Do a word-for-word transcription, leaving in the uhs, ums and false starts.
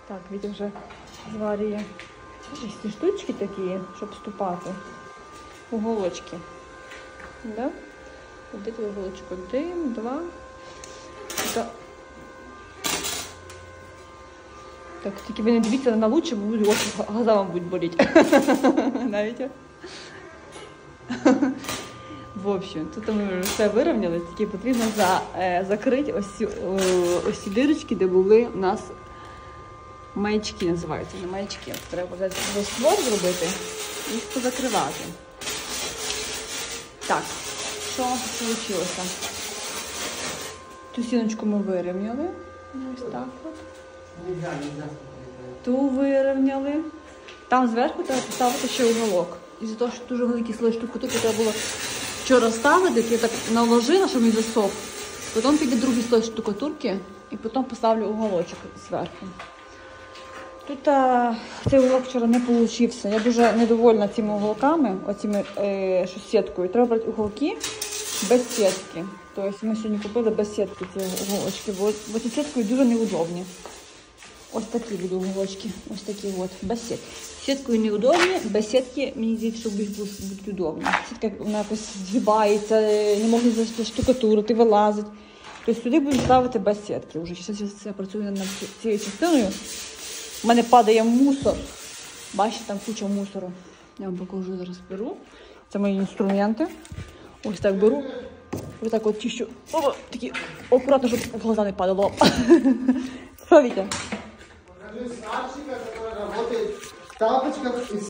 Так, Вітя вже зварює ці штучки такі, щоб вступати. Уголочки. Да? Один уголочок. Один, два. Да. Так, тільки ви не дивіться на лучше, бо будуть очі глаза будуть боліти. Навіть. В общем, тут ми вже все вирівняли, тільки потрібно за, е, закрити ось ці, ось ці дирочки, де були у нас маячки, називаються, не маячки. Треба взяти створ зробити і їх позакривати. Так, що у нас вийшло? Ту стіночку ми вирівняли. Ось так от. Ту вирівняли. Там зверху треба поставити ще уголок. Із-за того, що дуже великий слой штукатурки треба було вчора ставити, я так наложила, щоб він засох. Потім піде другий слой штукатурки і потім поставлю уголочок зверху. Тут а, цей уголок вчора не вийшов. Я дуже недовольна цими уголками, оціми е, що сіткою. Треба брати уголки без сітки. Тобто ми сьогодні купили без сітки ці уголочки, бо, бо ці сіткою дуже неудобні. Ось такі будуть уголочки, ось такі от, без сітки. Сіткою неудобні, без сітки, мені здається, що будуть удобні. Сітка вона якось згибається, не можна заштукатурити, вилазить. Тобто сюди будемо ставити без сітки. Вже зараз я працюю над цією частиною. У мене падає мусор. Бачите, там куча мусору. Я вам покажу, зараз беру. Це мої інструменти. Ось так беру. Ось так от чищу. О, такі акуратно, щоб в глаза не падало. Що, Вітя? Покажи Сашика, который работает в тапочках и